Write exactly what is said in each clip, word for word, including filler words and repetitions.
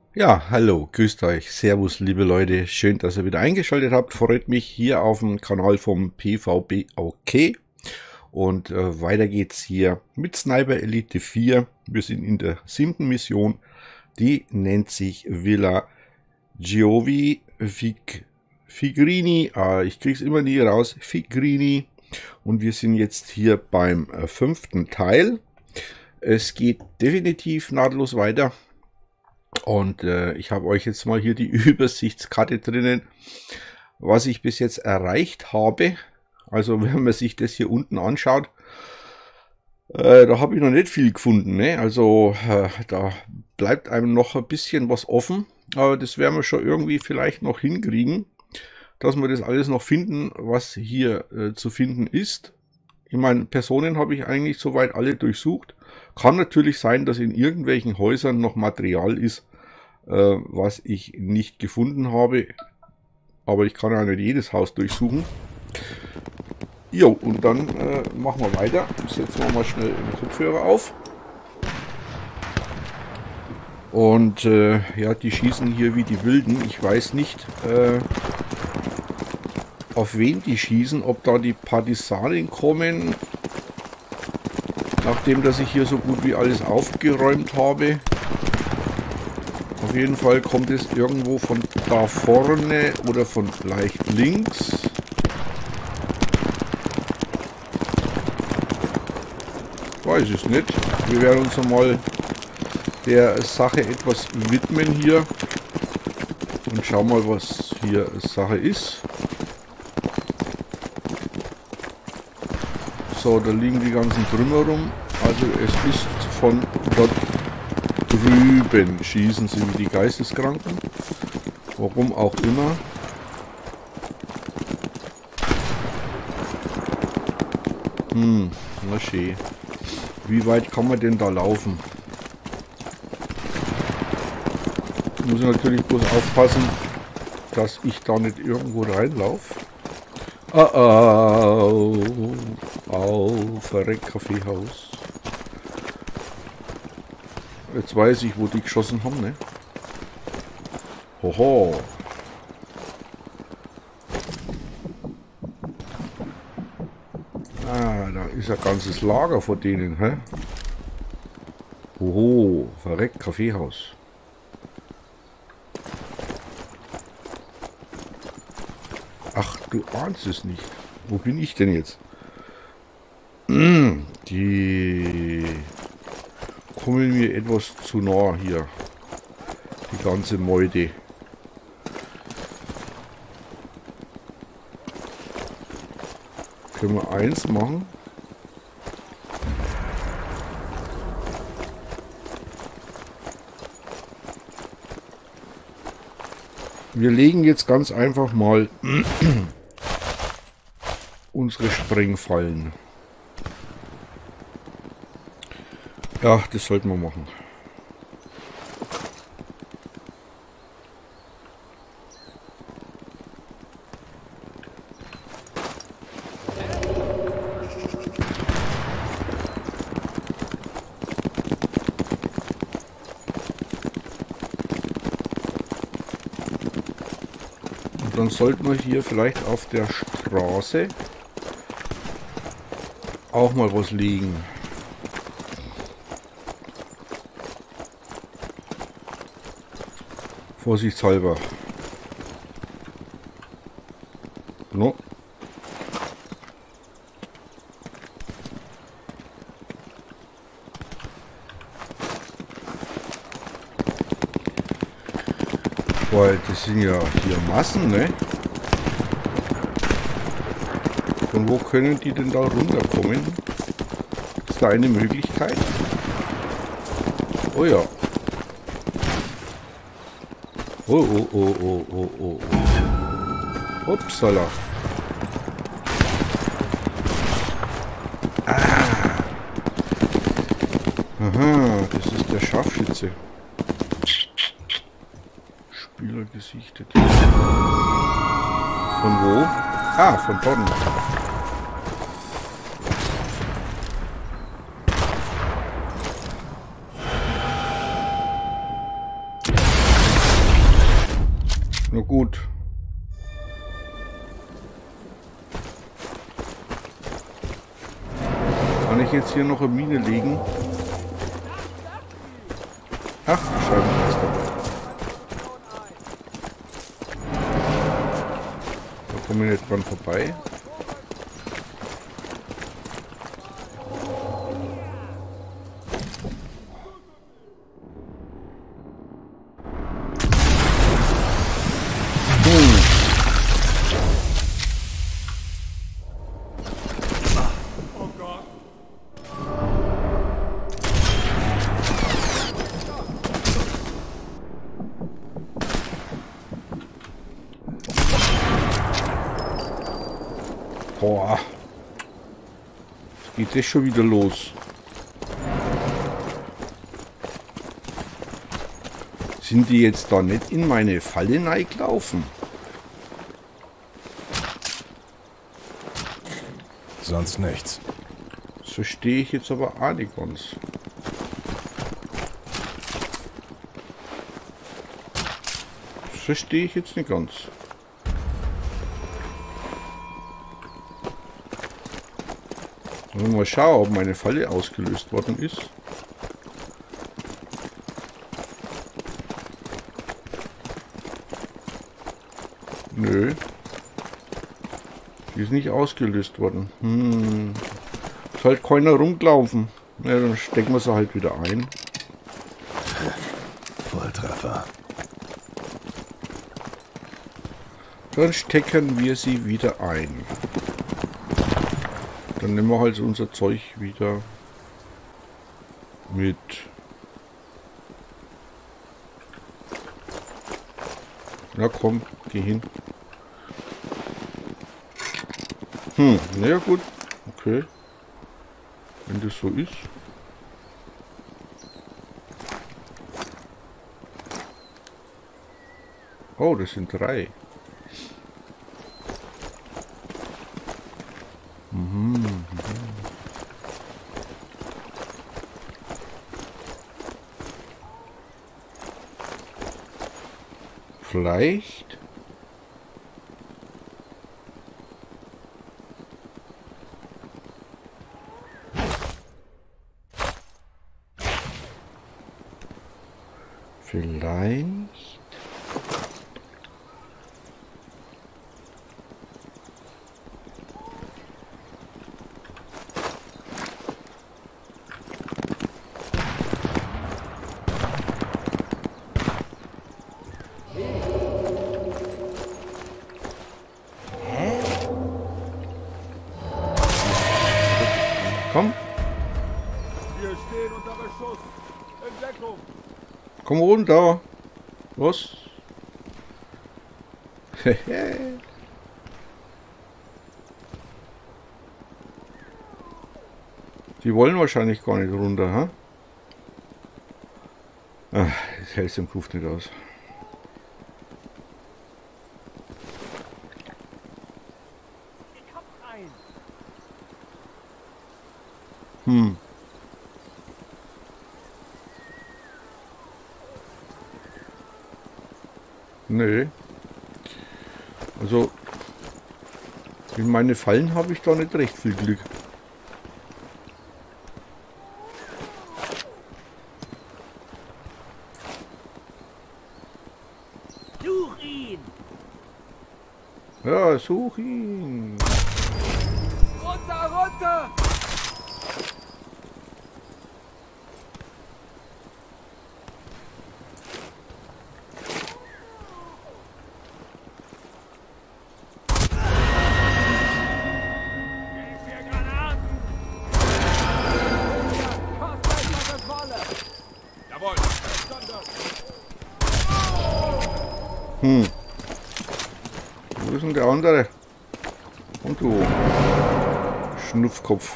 Ja, hallo, grüßt euch, servus liebe Leute, schön, dass ihr wieder eingeschaltet habt, freut mich hier auf dem Kanal vom PvP OK und äh, weiter geht's hier mit Sniper Elite vier, wir sind in der siebten Mission, die nennt sich Villa Giovi Fig Figrini, ah, ich krieg's immer nie raus, Figrini, und wir sind jetzt hier beim äh, fünften Teil. Es geht definitiv nahtlos weiter. Und äh, ich habe euch jetzt mal hier die Übersichtskarte drinnen, was ich bis jetzt erreicht habe. Also wenn man sich das hier unten anschaut, äh, da habe ich noch nicht viel gefunden. Ne? Also äh, da bleibt einem noch ein bisschen was offen. Aber das werden wir schon irgendwie vielleicht noch hinkriegen, dass wir das alles noch finden, was hier äh, zu finden ist. Ich meine, Personen habe ich eigentlich soweit alle durchsucht. Kann natürlich sein, dass in irgendwelchen Häusern noch Material ist, äh, was ich nicht gefunden habe. Aber ich kann ja nicht jedes Haus durchsuchen. Jo, und dann äh, machen wir weiter. Setzen wir mal schnell den Kopfhörer auf. Und äh, ja, die schießen hier wie die Wilden. Ich weiß nicht, äh, auf wen die schießen. Ob da die Partisanen kommen, nachdem dass ich hier so gut wie alles aufgeräumt habe. Auf jeden Fall kommt es irgendwo von da vorne oder von leicht links. Weiß es nicht. Wir werden uns einmal der Sache etwas widmen hier. Und schauen mal, was hier Sache ist. So, da liegen die ganzen Trümmer rum. Also es ist von dort drüben. Schießen sie wie die Geisteskranken. Warum auch immer. Hm, na schön. Wie weit kann man denn da laufen? Ich muss natürlich bloß aufpassen, dass ich da nicht irgendwo reinlaufe. Oh, oh, oh, verreckt Kaffeehaus. Jetzt weiß ich, wo die geschossen haben, ne? Hoho. Ah, da ist ein ganzes Lager von denen, hä? Hoho, verreckt Kaffeehaus. Ach, du ahnst es nicht. Wo bin ich denn jetzt? Die kommen mir etwas zu nah hier. Die ganze Meute. Können wir eins machen? Wir legen jetzt ganz einfach mal unsere Sprengfallen. Ja, das sollten wir machen. Und dann sollten wir hier vielleicht auf der Straße auch mal was liegen. Vorsichtshalber. No. Weil das sind ja hier Massen, ne? Von wo können die denn da runterkommen? Ist da eine Möglichkeit? Oh ja. Oh, oh, oh, oh, oh, oh, oh. Upsala. Ah. Aha, das ist der Scharfschütze. Spieler gesichtet. Von wo? Ah, von dort. gut. Kann ich jetzt hier noch eine Mine legen? Ach, Scheibenkleister. Da komme ich nicht dran vorbei. Boah. Geht das schon wieder los? Sind die jetzt da nicht in meine Falle reingelaufen? Sonst nichts. Das verstehe ich jetzt aber auch nicht ganz. Das verstehe ich jetzt nicht ganz. Mal schauen, ob meine Falle ausgelöst worden ist. Nö. Die ist nicht ausgelöst worden. Hm. Ist halt keiner rumgelaufen. Ja, dann stecken wir sie halt wieder ein. Volltreffer. Dann stecken wir sie wieder ein. Dann nehmen wir halt unser Zeug wieder mit. Na komm, geh hin. Hm, naja gut. Okay. Wenn das so ist. Oh, das sind drei. Mhm. Vielleicht vielleicht komm. Wir stehen unter Beschuss. In Deckung. Komm runter. Was? Die wollen wahrscheinlich gar nicht runter, ha? Ach, das hält im Puff nicht aus. Hm. Nö. Also in meine Fallen habe ich da nicht recht viel Glück. Such ihn! Ja, such ihn. Runter, runter! Hm. Wo ist denn der andere? Und du. Schnupfkopf.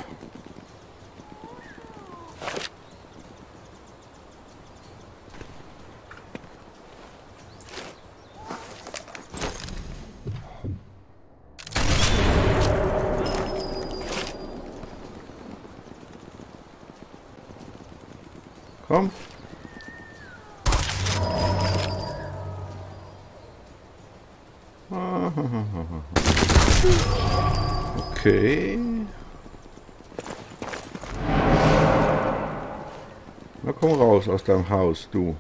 Komm. Okay. Na komm raus aus deinem Haus, du.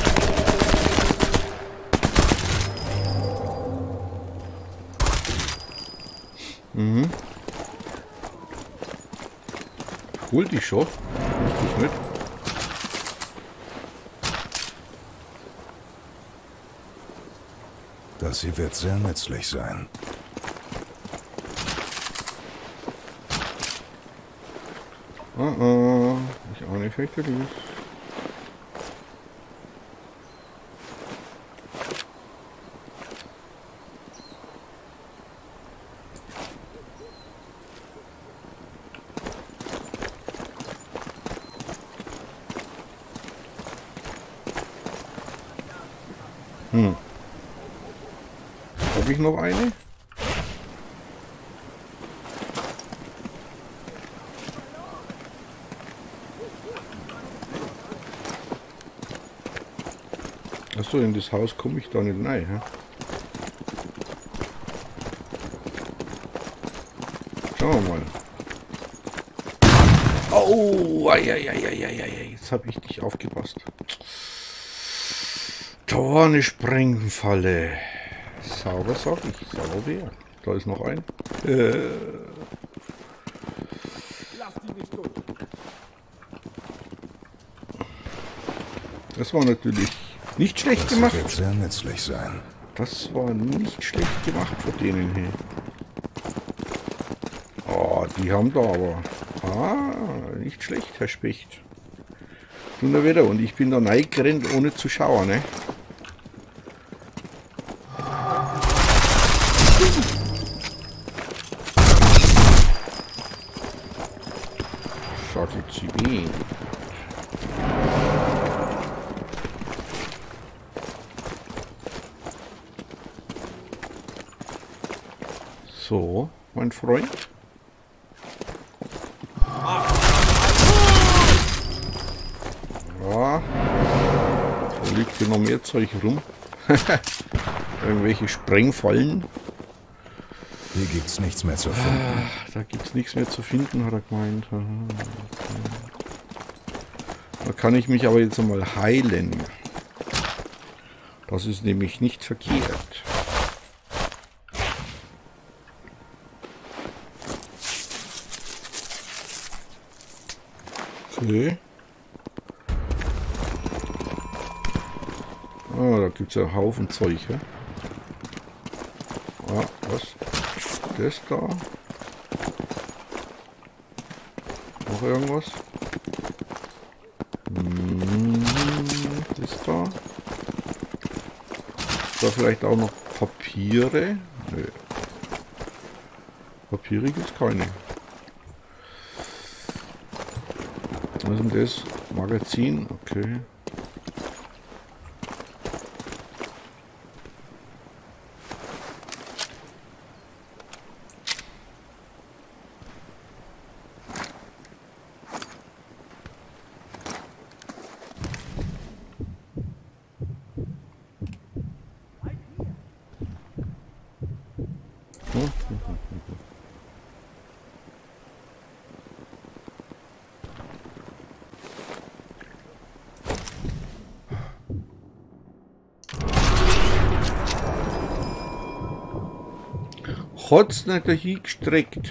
Mhm. Hol dich schon. Ich nicht. Das hier wird sehr nützlich sein. Oh oh, ich auch nicht fürchterlich. Hm. Habe ich noch eine? Achso, in das Haus komme ich da nicht rein. Hä? Schauen wir mal. Oh, ai, ai, ai, ai, ai, jetzt habe ich nicht aufgepasst. Da war eine Sprengfalle. Sauber, sag ich. Sauber. Da ist noch ein. Äh. Das war natürlich nicht schlecht Das gemacht. wird sehr nützlich sein. Das war nicht schlecht gemacht von denen hier. Oh, die haben da aber... Ah, nicht schlecht, Herr Specht. Nun wieder. Und ich bin da reingerannt, ohne zu schauen, ne? Schaut jetzt sie weh. So, mein Freund. Ja, da liegt hier noch mehr Zeug rum. Irgendwelche Sprengfallen. Hier gibt's nichts mehr zu finden. Ah, da gibt's nichts mehr zu finden, hat er gemeint. Da kann ich mich aber jetzt einmal heilen. Das ist nämlich nicht verkehrt. Okay. Ah, da gibt es ja einen Haufen Zeug. Ja? Ah, was? Das da? Noch irgendwas? Hm, das da? Da vielleicht auch noch Papiere? Nö. Papiere gibt es keine. Was ist denn das? Magazin? Okay. Hat's nicht dahin gestreckt.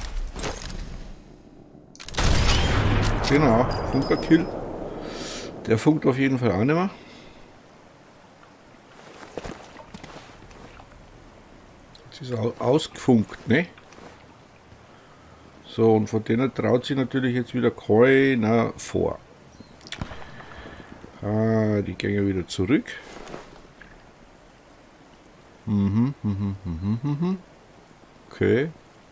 Genau, Funkerkill. Der funkt auf jeden Fall auch nicht mehr. Jetzt ist er ausgefunkt, ne? So, und von denen traut sich natürlich jetzt wieder keiner vor. Ah, die gehen wieder zurück. Mhm, mhm, mhm, mhm. Okay.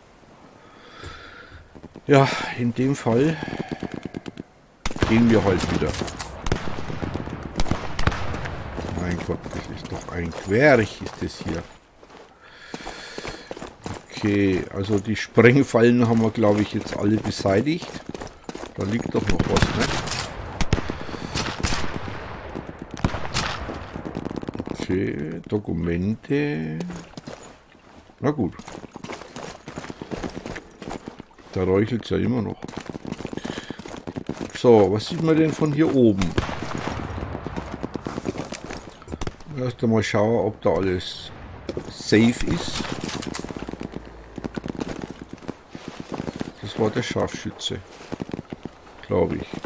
Ja, in dem Fall gehen wir halt wieder. Mein Gott, das ist doch ein Querch, ist das hier. Okay, also die Sprengfallen haben wir, glaube ich, jetzt alle beseitigt. Da liegt doch noch was, ne? Okay, Dokumente. Na gut. Da räuchelt es ja immer noch. So, was sieht man denn von hier oben? Erst einmal schauen, ob da alles safe ist. Das war der Scharfschütze, glaube ich.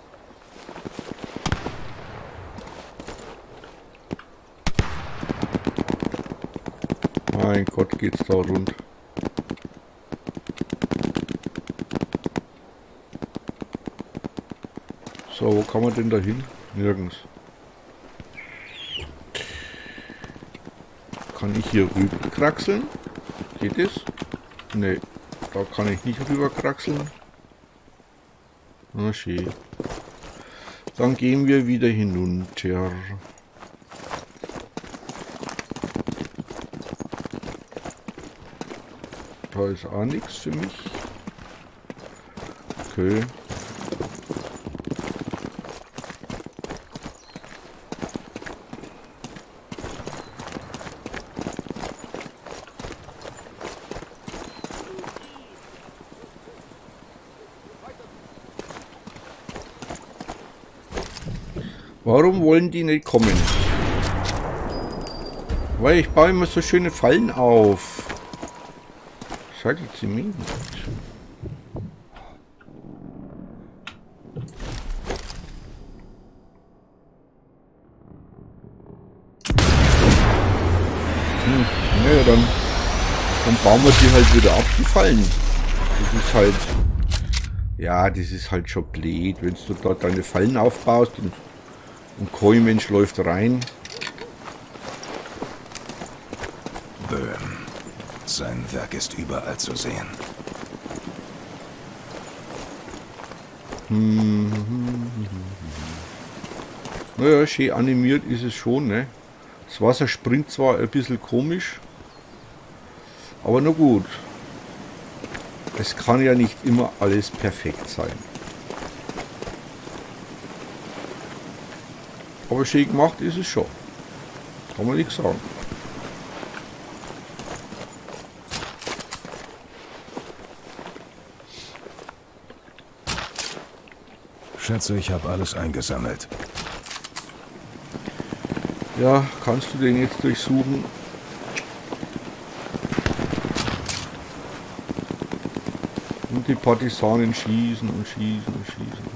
Mein Gott, geht's da rund. So, wo kann man denn da hin? Nirgends. Kann ich hier rüber kraxeln? Geht es? Ne, da kann ich nicht rüber kraxeln. Na schön. Dann gehen wir wieder hinunter. Da ist auch nichts für mich. Okay. Warum wollen die nicht kommen? Weil ich baue immer so schöne Fallen auf. Schaltet sie mir nicht. Hm, naja, dann, dann bauen wir die halt wieder ab, die Fallen. Das ist halt... Ja, das ist halt schon blöd, wenn du dort deine Fallen aufbaust und ein Koi-Mensch läuft rein. Böhm. Sein Werk ist überall zu sehen. Hm. Naja, schön animiert ist es schon, ne? Das Wasser springt zwar ein bisschen komisch, aber na gut. Es kann ja nicht immer alles perfekt sein. Aber schön gemacht ist es schon. Kann man nichts sagen. Schätze, ich habe alles eingesammelt. Ja, kannst du den jetzt durchsuchen? Und die Partisanen schießen und schießen und schießen.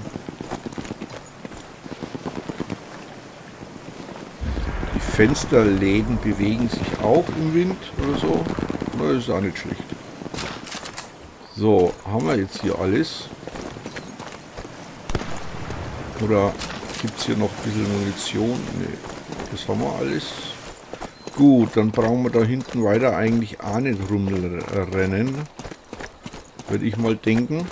Die Fensterläden bewegen sich auch im Wind oder so. Na, das ist auch nicht schlecht. So, haben wir jetzt hier alles? Oder gibt es hier noch ein bisschen Munition? Nee, das haben wir alles. Gut, dann brauchen wir da hinten weiter eigentlich auch nicht rumrennen. Würde ich mal denken.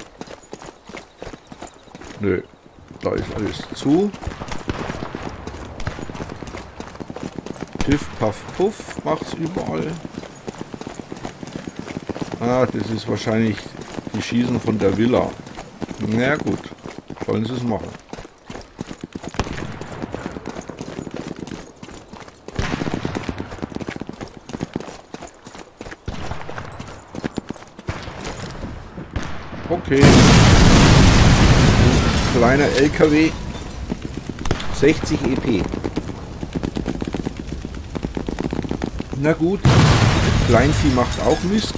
Nö, da ist alles zu. Piff, paff, puff macht's überall. Ah, das ist wahrscheinlich die Schießen von der Villa. Na gut, sollen sie es machen. Okay. Kleiner L K W. sechzig E P. Na gut. Kleinvieh macht auch Mist.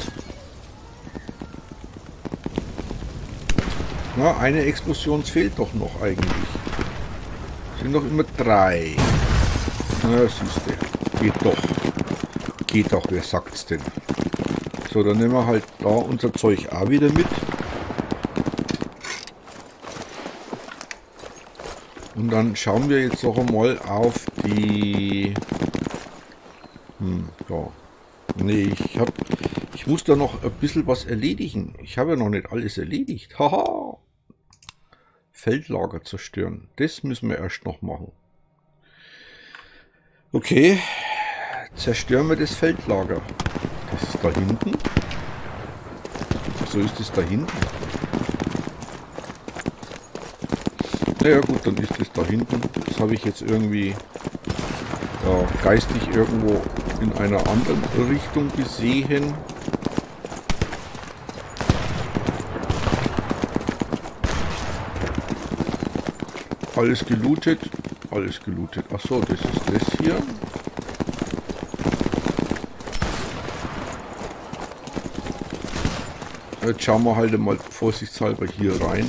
Na, eine Explosion fehlt doch noch eigentlich. Sind noch immer drei. Na, siehst du. Geht doch. Geht doch, wer sagt's denn? So, dann nehmen wir halt da unser Zeug auch wieder mit. Und dann schauen wir jetzt noch einmal auf die... Hm, ja. Nee, ich hab... Ich muss da noch ein bisschen was erledigen. Ich habe ja noch nicht alles erledigt. Haha! Feldlager zerstören. Das müssen wir erst noch machen. Okay. Zerstören wir das Feldlager. Das ist da hinten. So ist es da hinten. Naja gut, dann ist es da hinten. Das habe ich jetzt irgendwie ja, geistig irgendwo in einer anderen Richtung gesehen. Alles gelootet. Alles gelootet. Ach so, das ist das hier. Jetzt schauen wir halt mal vorsichtshalber hier rein.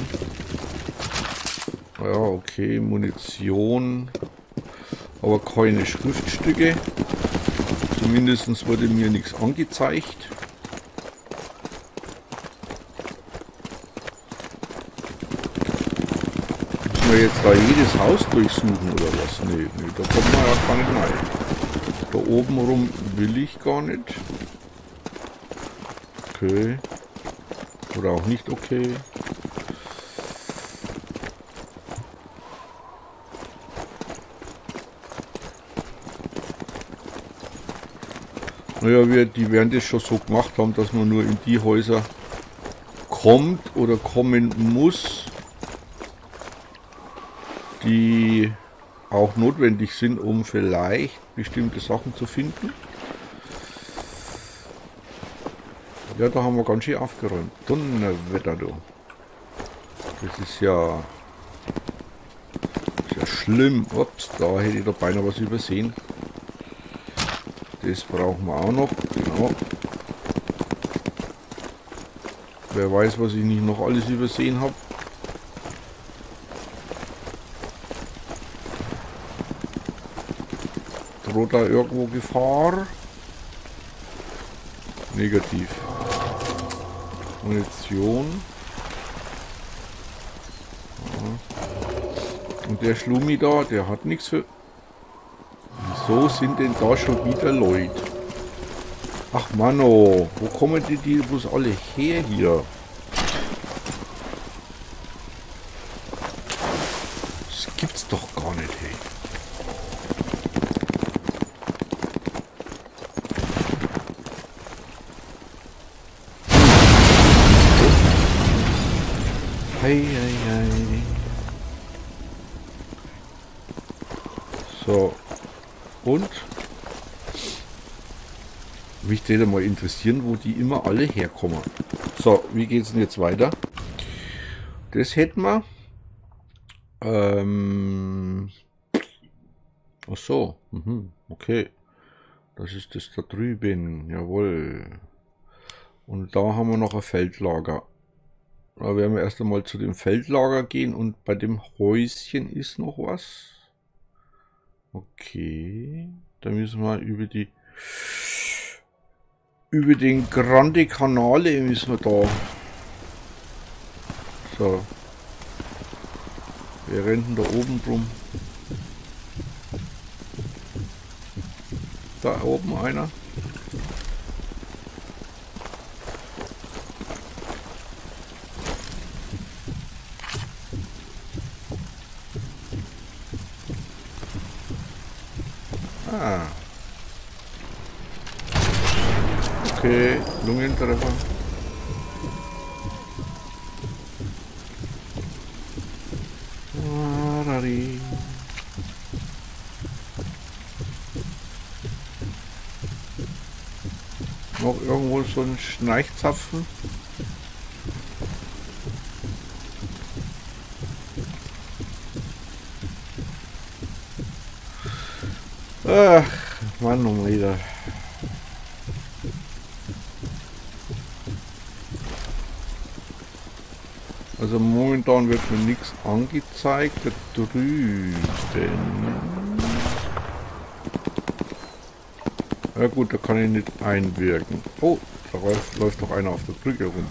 Ja, okay, Munition. Aber keine Schriftstücke. Zumindest wurde mir nichts angezeigt. Müssen wir jetzt da jedes Haus durchsuchen oder was? Nee, nee, da kommt man ja gar nicht rein. Da oben rum will ich gar nicht. Okay. Oder auch nicht okay. Naja, wir, die werden das schon so gemacht haben, dass man nur in die Häuser kommt oder kommen muss, die auch notwendig sind, um vielleicht bestimmte Sachen zu finden. Ja, da haben wir ganz schön aufgeräumt. Donnerwetter, du. Das ist ja, ist ja schlimm. Ups, da hätte ich doch beinahe was übersehen. Das brauchen wir auch noch. Genau. Wer weiß, was ich nicht noch alles übersehen habe. Droht da irgendwo Gefahr? Negativ. Munition. Ja. Und der Schlummi da, der hat nichts für... Wieso sind denn da schon wieder Leute? Ach Manno, wo kommen die, die bloß alle her hier? Das gibt's doch gar nicht, hey. Hei, hei, hei. So. Und? Mich würde mal interessieren, wo die immer alle herkommen. So, wie geht's denn jetzt weiter? Das hätten wir. Ähm. Ach so. Mhm, okay. Das ist das da drüben. Jawohl. Und da haben wir noch ein Feldlager. Da werden wir erst einmal zu dem Feldlager gehen und bei dem Häuschen ist noch was. Okay. Da müssen wir über die über den Grande Canale müssen wir da. So. Wir rennen da oben rum. Da oben einer. Ah. Okay, Lungentreffer. Arari. Noch irgendwo so ein Schnarchzapfen. Ach, Mann, um wieder. Also momentan wird mir nichts angezeigt. Da drüben. Ja gut, da kann ich nicht einwirken. Oh, da läuft, läuft doch einer auf der Brücke rum.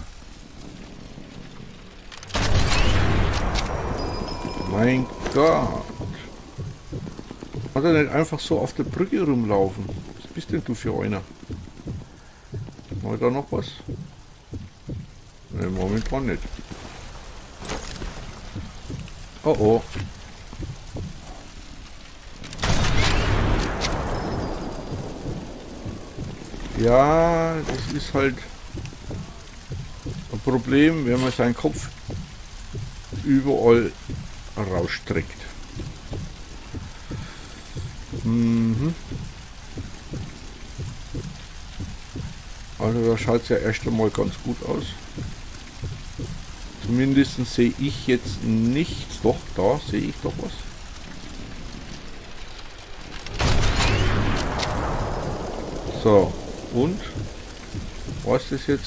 Mein Gott. Hat er nicht einfach so auf der Brücke rumlaufen? Was bist denn du für einer? War da noch was? Ne, momentan nicht. Oh oh. Ja, das ist halt ein Problem, wenn man seinen Kopf überall rausstreckt. Mhm. Also da schaut es ja erst einmal ganz gut aus. Jetzt Zumindest sehe ich jetzt nichts. Doch, da sehe ich doch was. So, und? Was ist das jetzt?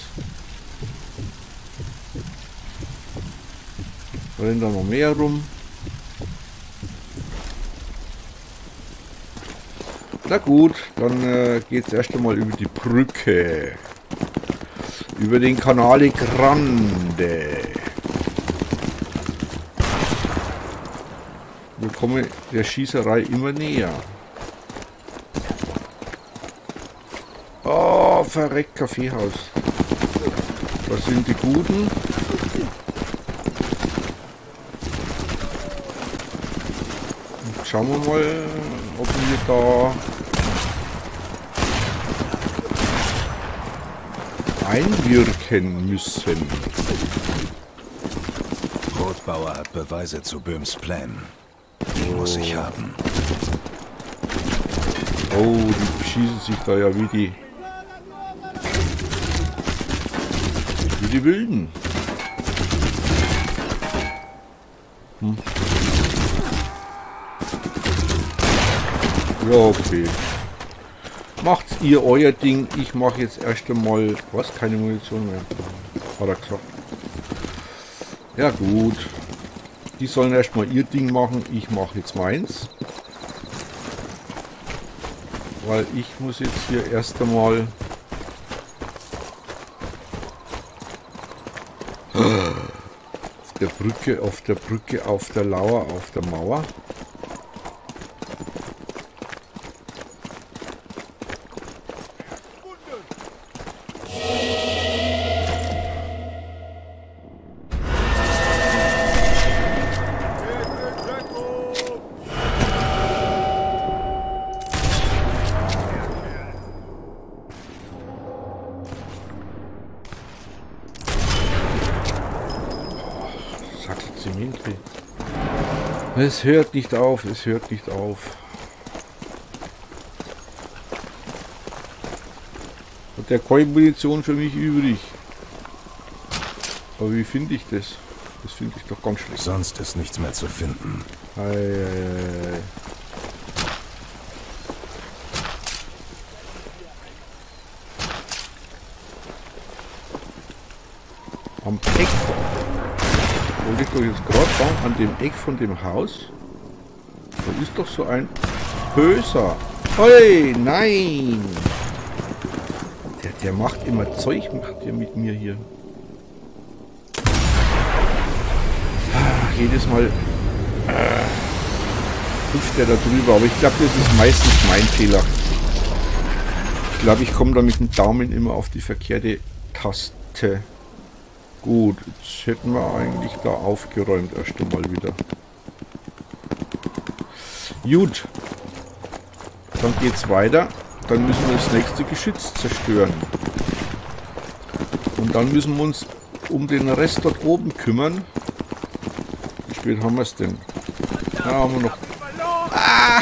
Rennt da noch mehr rum? Na gut, dann äh, geht es erst einmal über die Brücke. Über den Canale Grande. Wir kommen der Schießerei immer näher. Oh, verreckt Kaffeehaus. Das sind die Guten. Und schauen wir mal, ob wir da einwirken müssen. Rotbauer hat Beweise zu Böhms Plänen. Die oh. muss ich haben. Oh, die beschießen sich da ja wie die wie die Wilden. Hm. Ja, okay. Macht ihr euer Ding. Ich mache jetzt erst einmal... Was? Keine Munition mehr. Hat er gesagt. Ja gut. Die sollen erstmal ihr Ding machen. Ich mache jetzt meins. Weil ich muss jetzt hier erst einmal... Auf der Brücke, auf der Brücke, auf der Lauer, auf der Mauer. Es hört nicht auf, es hört nicht auf. Hat der keine Munition für mich übrig. Aber wie finde ich das? Das finde ich doch ganz schlecht. Sonst ist nichts mehr zu finden. Ei, ei, ei. Am Eck. Wollte ich doch jetzt gerade sagen, an dem Eck von dem Haus. Da ist doch so ein Böser. Oi, nein! Der, der macht immer Zeug, macht der mit mir hier. Ach, jedes Mal äh, hüpft der da drüber, aber ich glaube, das ist meistens mein Fehler. Ich glaube, ich komme da mit dem Daumen immer auf die verkehrte Taste. Gut, jetzt hätten wir eigentlich da aufgeräumt erst einmal wieder. Gut. Dann geht's weiter. Dann müssen wir das nächste Geschütz zerstören. Und dann müssen wir uns um den Rest dort oben kümmern. Wie spät haben wir es denn? Da haben wir noch... Ah!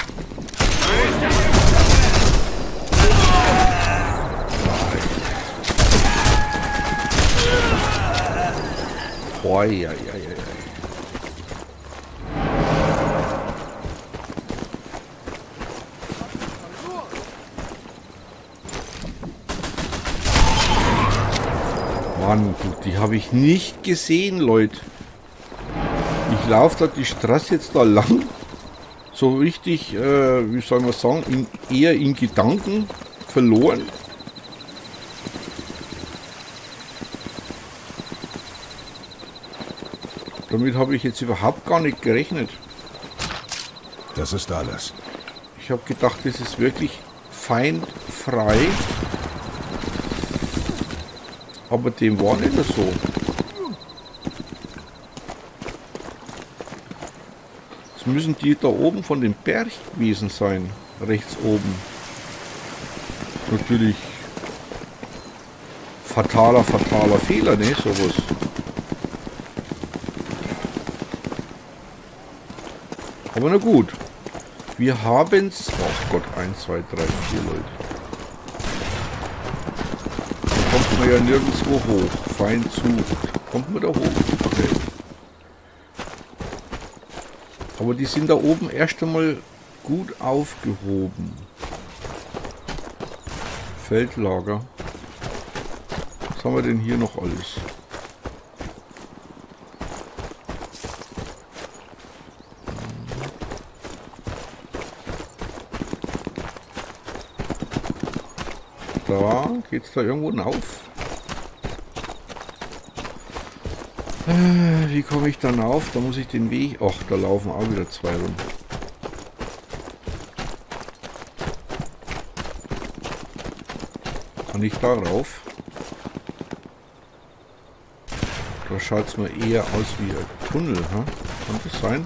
Boah, ja, ja, ja. Mann, die habe ich nicht gesehen, Leute. Ich laufe da die Straße jetzt da lang. So richtig, äh, wie soll man sagen, in, eher in Gedanken verloren. Damit habe ich jetzt überhaupt gar nicht gerechnet. Das ist alles. Ich habe gedacht, das ist wirklich feindfrei. Aber dem war nicht so. Es müssen die da oben von dem Berg gewesen sein. Rechts oben. Natürlich fataler, fataler Fehler, ne? Sowas. Aber na gut. Wir haben's. Oh Gott, eins, zwei, drei, vier Leute. Da kommt man ja nirgendwo hoch. Feind sucht. Kommt man da hoch? Okay. Aber die sind da oben erst einmal gut aufgehoben. Feldlager. Was haben wir denn hier noch alles? Da geht's da irgendwo auf. Äh, wie komme ich dann auf? Da muss ich den Weg... Ach, da laufen auch wieder zwei rum. Kann ich da rauf? Da schaut es mir eher aus wie ein Tunnel. Hm? Kann das sein?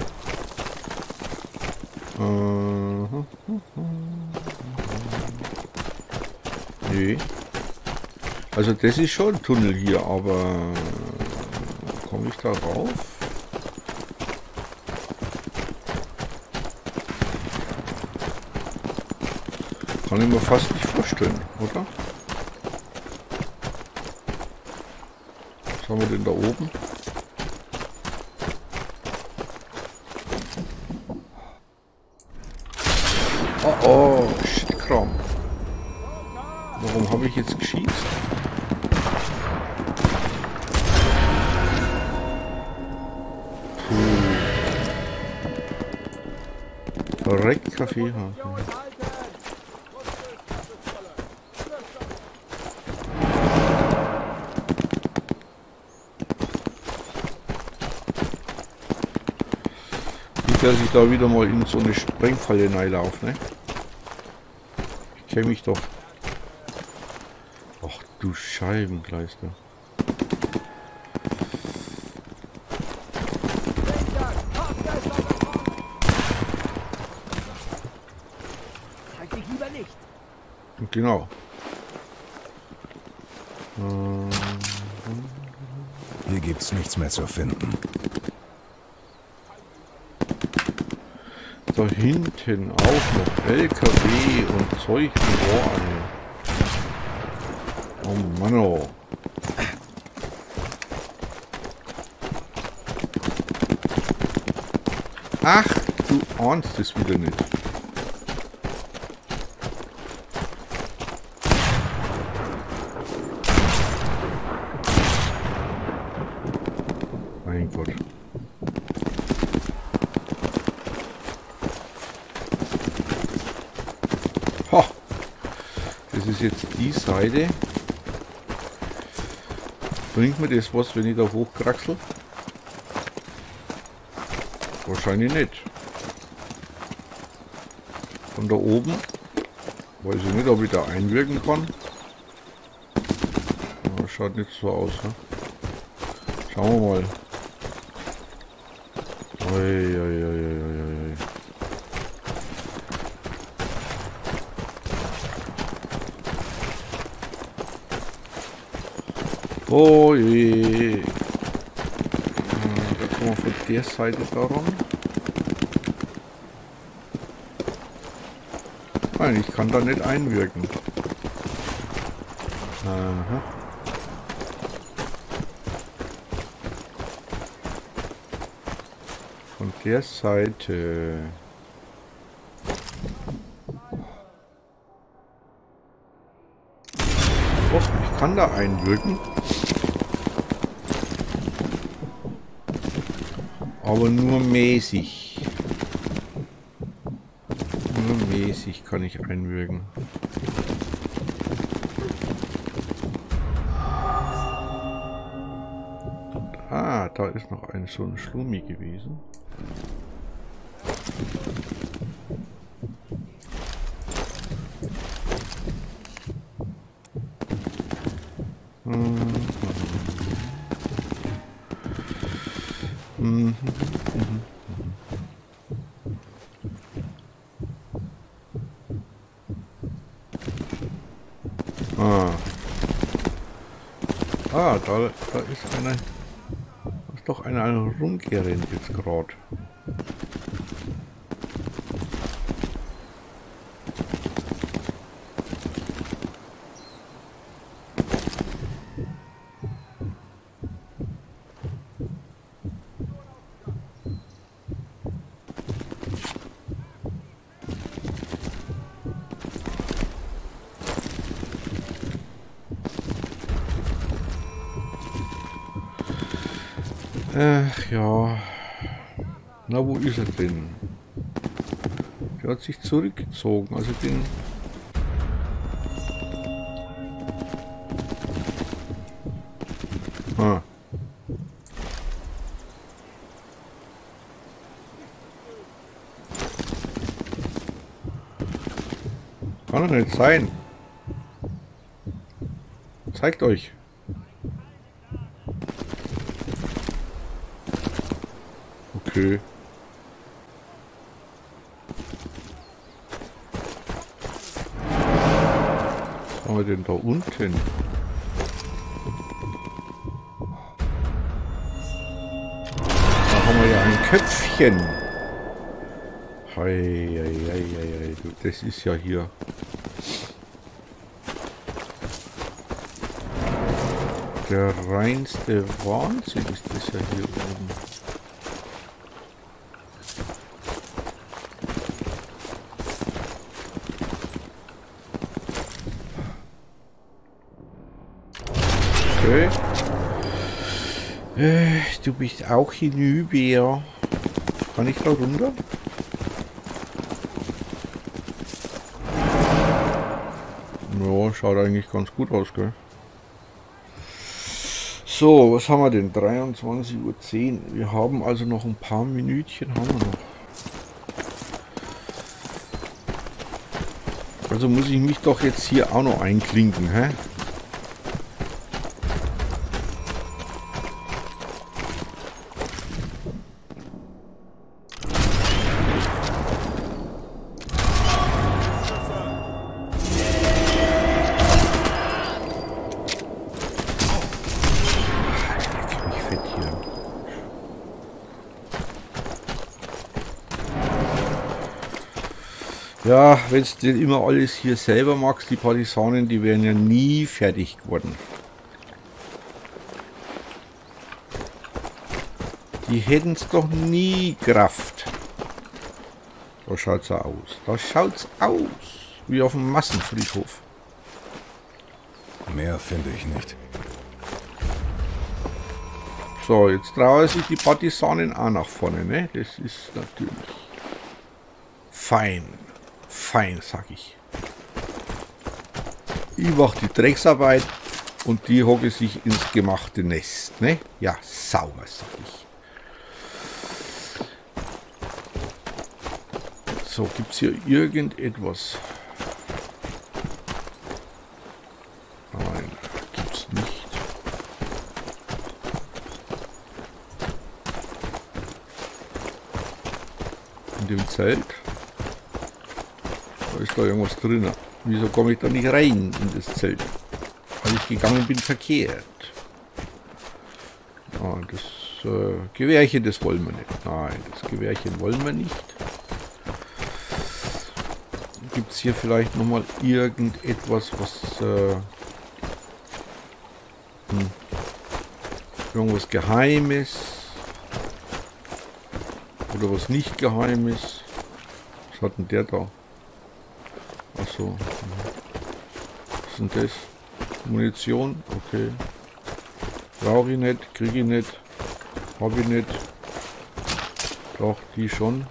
Äh, nee. Also das ist schon ein Tunnel hier, aber komme ich da rauf? Kann ich mir fast nicht vorstellen, oder? Was haben wir denn da oben? Oh oh, Shitkram. Warum habe ich jetzt geschießt? Direkt Kaffee haben. Nicht, dass ich da wieder mal in so eine Sprengfalle reinlaufe, ne? Ich kenne mich doch. Ach du Scheibenkleister. Genau. Ähm. Hier gibt's nichts mehr zu finden. Da hinten auch noch L K W und Zeug wie Rohr. Oh Mann, oh. Ach, du ahnst es wieder nicht. Mein Gott. Ho! Das ist jetzt die Seite. Bringt mir das was, wenn ich da hochkraxel? Wahrscheinlich nicht. Von da oben weiß ich nicht, ob ich da einwirken kann. Aber schaut nicht so aus. Ne? Schauen wir mal. Ui, ui, ui, ui, ui. Oh je. Da kommen wir von der Seite daran. Nein, ich kann da nicht einwirken. Aha. Von der Seite. Oh, ich kann da einwirken. Aber nur mäßig. Nur mäßig kann ich einwirken. Ah, da ist noch ein so ein Schlummi gewesen. Mhm. Mhm. Mhm. Ah. Ah, da, da ist einer. Da ist doch einer rumgerannt jetzt gerade. Ach ja. Na, wo ist er denn? Der hat sich zurückgezogen. Also den... Ah. Kann doch nicht sein. Zeigt euch. Okay. Was haben wir denn da unten? Da haben wir ja ein Köpfchen. Hei, hei, hei, hei, hei. Das ist ja hier. Der reinste Wahnsinn ist das ja hier oben. Okay. Äh, du bist auch hinüber. Kann ich da runter? Ja, schaut eigentlich ganz gut aus, gell? So, was haben wir denn? dreiundzwanzig Uhr zehn. Wir haben also noch ein paar Minütchen haben wir noch. Also muss ich mich doch jetzt hier auch noch einklinken, hä? Ja, wenn du immer alles hier selber magst, die Partisanen, die wären ja nie fertig geworden. Die hätten es doch nie gerafft. Da schaut's aus. Da schaut's aus. Wie auf dem Massenfriedhof. Mehr finde ich nicht. So, jetzt trauen sich die Partisanen auch nach vorne, ne? Das ist natürlich fein. Fein, sag ich. Ich mache die Drecksarbeit und die hocke sich ins gemachte Nest, ne? Ja, sauber, sag ich. So, gibt es hier irgendetwas? Nein, gibt's nicht. In dem Zelt? Da ist da irgendwas drin. Wieso komme ich da nicht rein in das Zelt? Weil ich gegangen bin verkehrt. Ah, das äh, Gewehrchen, das wollen wir nicht. Nein, das Gewehrchen wollen wir nicht. Gibt es hier vielleicht nochmal irgendetwas, was... Äh, hm, irgendwas Geheimes? Oder was nicht Geheimes? Was hat denn der da? Achso. Was ist denn das? Munition? Okay. Brauche ich nicht, kriege ich nicht, habe ich nicht. Doch, die schon.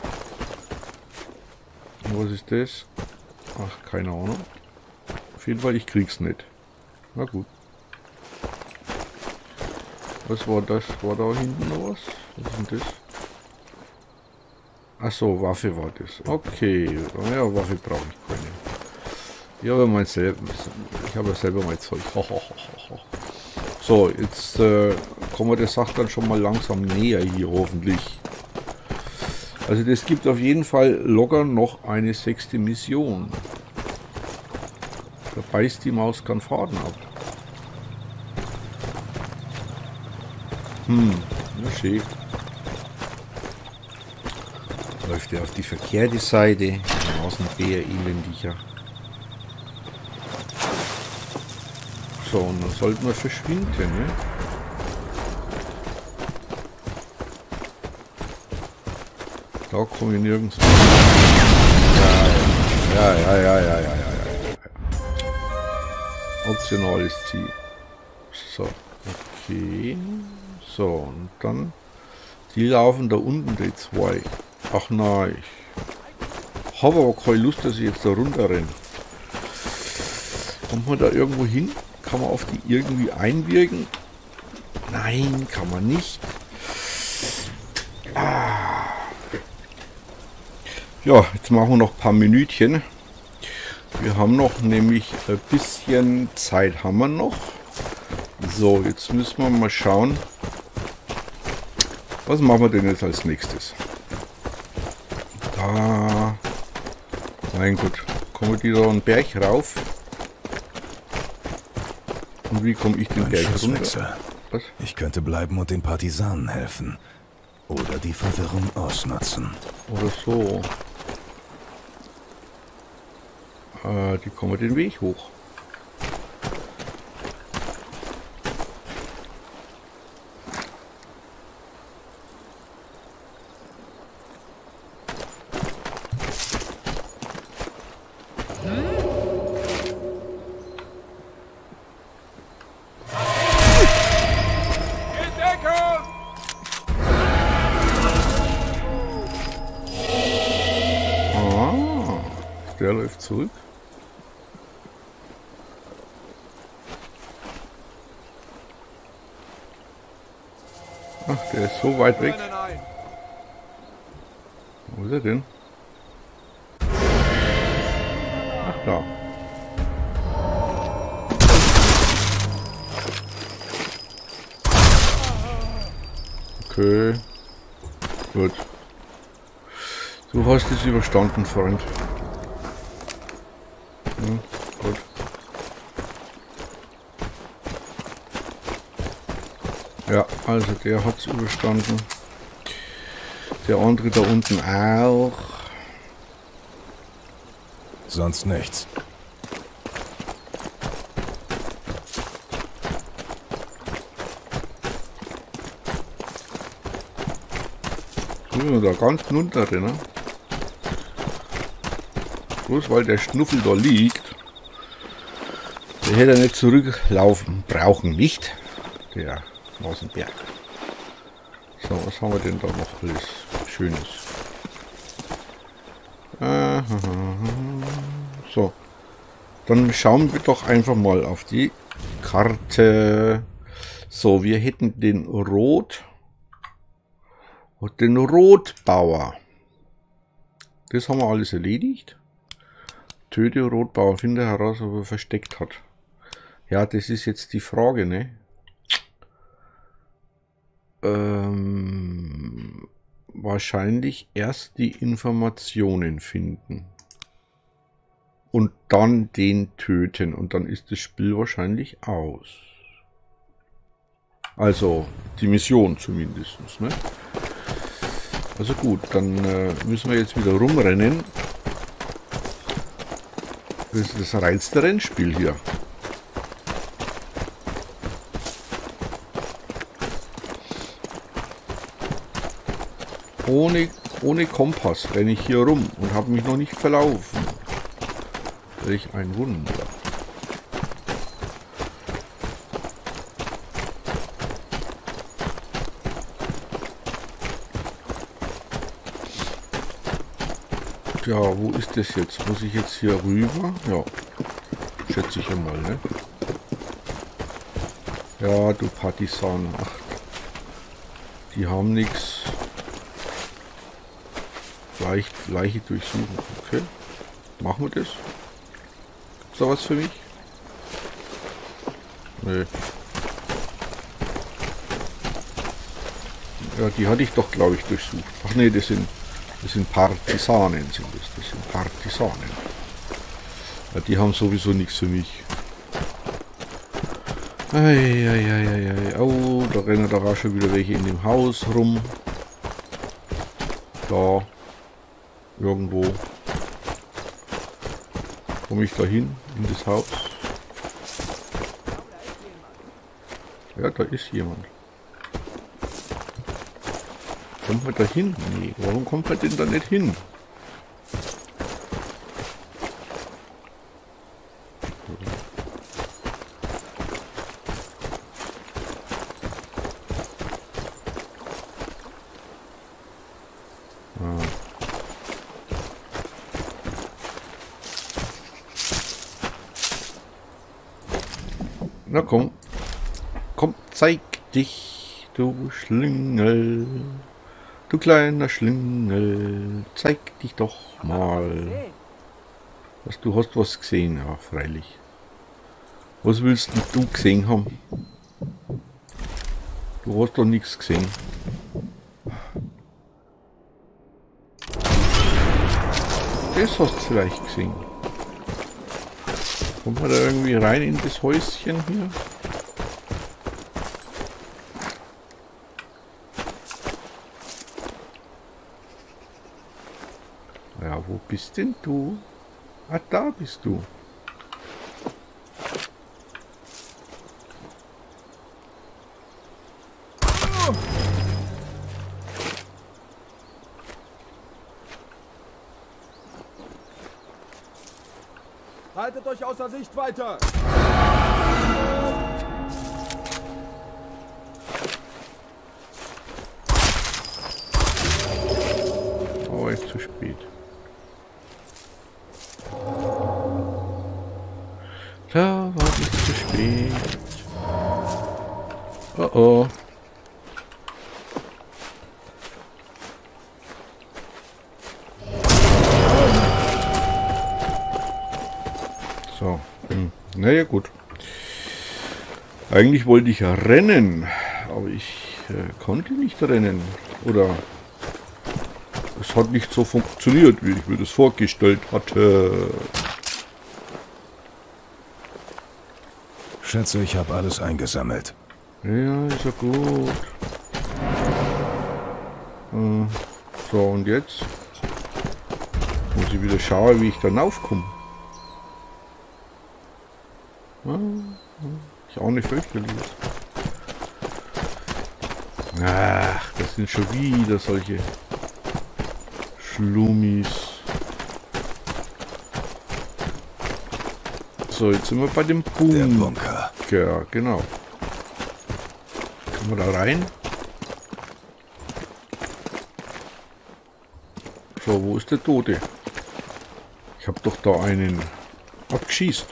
Und was ist das? Ach, keine Ahnung. Auf jeden Fall, ich krieg's nicht. Na gut. Was war das? War da hinten noch was? Was ist denn das? Achso, Waffe war das. Okay, ja, Waffe brauche ich keine. Ich habe mein selber, ich habe ja selber mein Zeug. So, jetzt äh, kommen wir der Sache dann schon mal langsam näher hier, hoffentlich. Also das gibt auf jeden Fall locker noch eine sechste Mission. Da beißt die Maus keinen Faden ab. Hm, na schön. Läuft er auf die verkehrte Seite. Außenbär elendiger. So, und dann sollten wir verschwinden, ne? Da komme ich nirgends. Ja, ja, ja, ja, ja, ja, ja, ja, ja. Optionales Ziel. So, okay. So, und dann, die laufen da unten, die zwei. Ach nein, ich habe aber keine Lust, dass ich jetzt da runter renne. Kommt man da irgendwo hin? Kann man auf die irgendwie einwirken? Nein, kann man nicht. Ah. Ja, jetzt machen wir noch ein paar Minütchen. Wir haben noch nämlich ein bisschen Zeit haben wir noch. So, jetzt müssen wir mal schauen. Was machen wir denn jetzt als nächstes? Da. Mein Gott. Kommen die da einen Berg rauf? Und wie komme ich den Ein Berg Schusswechsel. runter? Was? Ich könnte bleiben und den Partisanen helfen. Oder die Verwirrung ausnutzen. Oder so. Äh, die kommen den Weg hoch. Der läuft zurück. Ach, der ist so weit weg. Wo ist er denn? Ach, da. Okay. Gut. Du hast es überstanden, Freund. Hm, gut. Ja, also der hat es überstanden. Der andere da unten auch. Sonst nichts. So, da ganz runter, ne? Bloß weil der Schnuffel da liegt, der hätte nicht zurücklaufen brauchen, nicht? Der Mausenberg. So, was haben wir denn da noch alles Schönes? So, dann schauen wir doch einfach mal auf die Karte. So, wir hätten den Rot und den Rotbauer. Das haben wir alles erledigt. Töte Rotbauer, finde heraus, ob er versteckt hat. Ja, das ist jetzt die Frage, ne? Ähm, wahrscheinlich erst die Informationen finden. Und dann den töten. Und dann ist das Spiel wahrscheinlich aus. Also, die Mission zumindest, ne? Also gut, dann äh, müssen wir jetzt wieder rumrennen. Das ist das reinste Rennspiel hier. Ohne, ohne Kompass renne ich hier rum und habe mich noch nicht verlaufen. Welch ein Wunder. Ja, wo ist das jetzt? Muss ich jetzt hier rüber? Ja, schätze ich einmal, ne? Ja, du Partisan. Ach, die haben nichts. Leicht, Leiche durchsuchen. Okay, machen wir das? Gibt's da was für mich? Nee. Ja, die hatte ich doch, glaube ich, durchsucht. Ach nee, das sind... Das sind Partisanen, sind das. Das sind Partisanen. Ja, die haben sowieso nichts für mich. Eieieiei. Oh, da rennen da auch schon wieder welche in dem Haus rum. Da. Irgendwo. Komme ich da hin? In das Haus? Ja, da ist jemand. Kommt man da hin? Nee, warum kommt man denn da nicht hin? Na komm. Komm, zeig dich, du Schlingel. Du kleiner Schlingel. Zeig dich doch mal. Was, du hast was gesehen? Ja, freilich. Was willst du gesehen haben? Du hast doch nichts gesehen. Das hast du vielleicht gesehen. Kommt man da irgendwie rein in das Häuschen hier? Ja, wo bist denn du? Ah, da bist du. Haltet euch außer Sicht weiter! Oh, ist zu spät. Da war es zu spät. Oh oh. So. Hm. Naja, gut. Eigentlich wollte ich ja rennen, aber ich äh, konnte nicht rennen. Oder es hat nicht so funktioniert, wie ich mir das vorgestellt hatte. Schätze, ich habe alles eingesammelt. Ja, ist ja gut. Äh, so, und jetzt muss ich wieder schauen, wie ich da raufkomme. Ja, ich auch nicht fürchterlich. Ach, das sind schon wieder solche Schlummis. So, jetzt sind wir bei dem Bunker. Der Bunker. Ja, genau. Können wir da rein? So, wo ist der Tote? Ich habe doch da einen abgeschießt.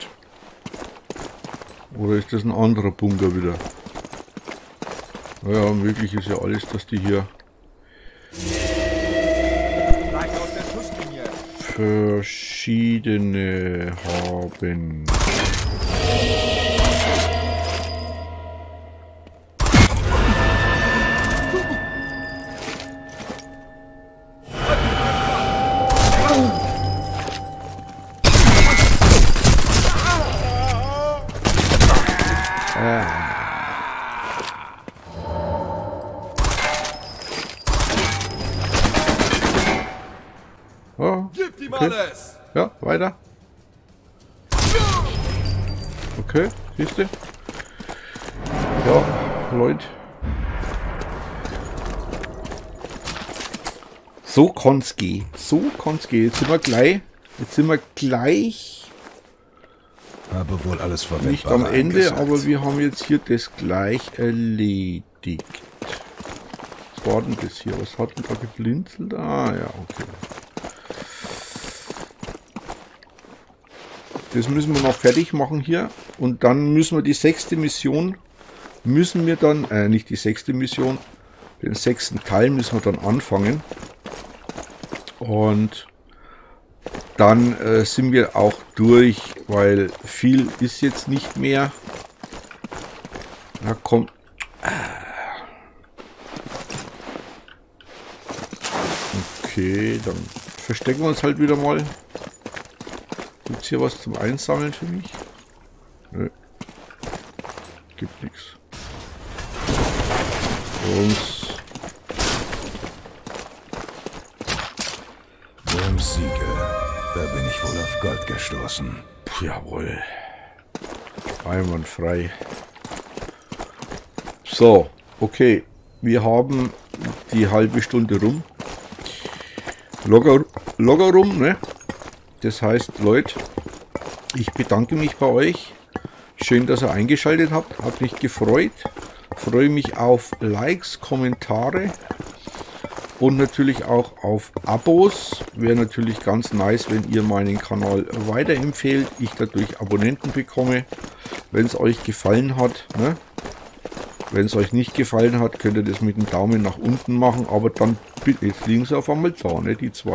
Oder ist das ein anderer Bunker wieder? Naja, möglich ist ja alles, dass die hier verschiedene haben. Oh, Gib ihm okay. alles! Ja, weiter. Okay, siehst du? Ja, Leute. So kann's gehen. So kann's gehen. Jetzt sind wir gleich. Jetzt sind wir gleich. Habe wohl alles verwendet. Nicht am Ende, aber wir haben jetzt hier das gleich erledigt. Was war denn das hier? Was hat denn da geblinzelt? Ah, ja, okay. Das müssen wir noch fertig machen hier. Und dann müssen wir die sechste Mission, müssen wir dann, äh, nicht die sechste Mission, den sechsten Teil müssen wir dann anfangen. Und dann äh, sind wir auch durch, weil viel ist jetzt nicht mehr. Na komm. Okay, dann verstecken wir uns halt wieder mal. Gibt es hier was zum Einsammeln für mich? Nö. Gibt nichts. Und Wormsiegel. Da bin ich wohl auf Gold gestoßen. Puh, jawohl. Einwandfrei. So, okay. Wir haben die halbe Stunde rum. Locker, locker rum, ne? Das heißt, Leute, ich bedanke mich bei euch. Schön, dass ihr eingeschaltet habt. Hat mich gefreut. Freue mich auf Likes, Kommentare und natürlich auch auf Abos. Wäre natürlich ganz nice, wenn ihr meinen Kanal weiterempfehlt. Ich dadurch Abonnenten bekomme. wenn es euch gefallen hat. Ne? Wenn es euch nicht gefallen hat, könnt ihr das mit dem Daumen nach unten machen, aber dann, jetzt liegen sie auf einmal da, ne, die zwei.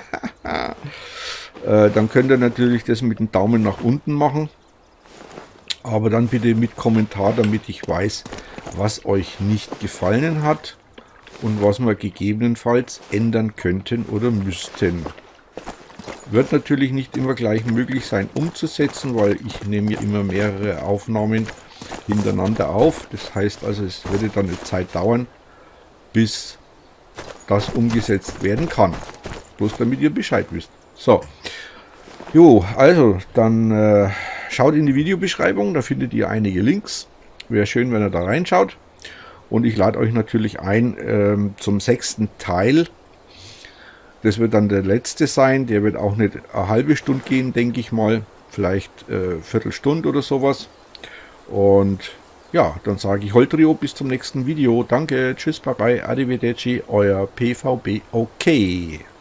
äh, dann könnt ihr natürlich das mit dem Daumen nach unten machen, aber dann bitte mit Kommentar, damit ich weiß, was euch nicht gefallen hat und was wir gegebenenfalls ändern könnten oder müssten. Wird natürlich nicht immer gleich möglich sein umzusetzen, weil ich nehme ja immer mehrere Aufnahmen hintereinander auf. Das heißt also, es würde dann eine Zeit dauern, bis das umgesetzt werden kann. Bloß damit ihr Bescheid wisst. So, jo, also dann äh, schaut in die Videobeschreibung, da findet ihr einige Links. Wäre schön, wenn ihr da reinschaut. Und ich lade euch natürlich ein ähm, zum sechsten Teil. Das wird dann der letzte sein. Der wird auch nicht eine halbe Stunde gehen, denke ich mal. Vielleicht äh, Viertelstunde oder sowas. Und ja, dann sage ich Holtrio, bis zum nächsten Video. Danke, tschüss, bye bye, arrivederci, euer P V B OK.